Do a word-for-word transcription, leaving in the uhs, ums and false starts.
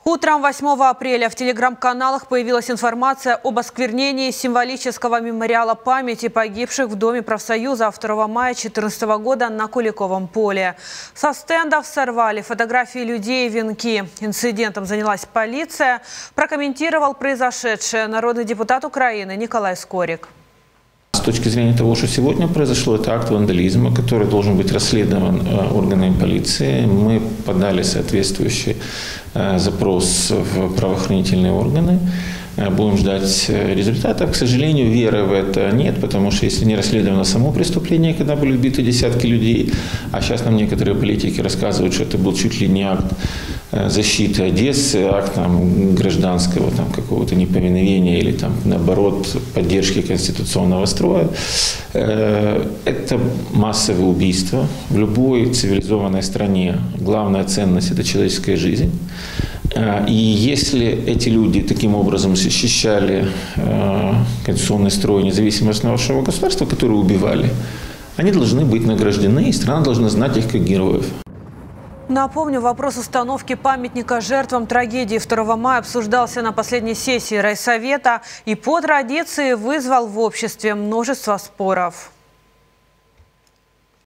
Утром восьмого апреля в телеграм-каналах появилась информация об осквернении символического мемориала памяти погибших в Доме профсоюза второго мая две тысячи четырнадцатого года на Куликовом поле. Со стендов сорвали фотографии людей и венки. Инцидентом занялась полиция. Прокомментировал произошедшее народный депутат Украины Николай Скорик. С точки зрения того, что сегодня произошло, это акт вандализма, который должен быть расследован органами полиции. Мы подали соответствующий запрос в правоохранительные органы. Будем ждать результатов. К сожалению, веры в это нет, потому что если не расследовано само преступление, когда были убиты десятки людей, а сейчас нам некоторые политики рассказывают, что это был чуть ли не акт защиты Одессы, акт там, гражданского там, какого-то неповиновения или там, наоборот поддержки конституционного строя. Это массовое убийство. В любой цивилизованной стране главная ценность – это человеческая жизнь. И если эти люди таким образом защищали конституционный строй независимости нашего государства, которые убивали, они должны быть награждены, и страна должна знать их как героев. Напомню, вопрос установки памятника жертвам трагедии второго мая обсуждался на последней сессии райсовета и по традиции вызвал в обществе множество споров.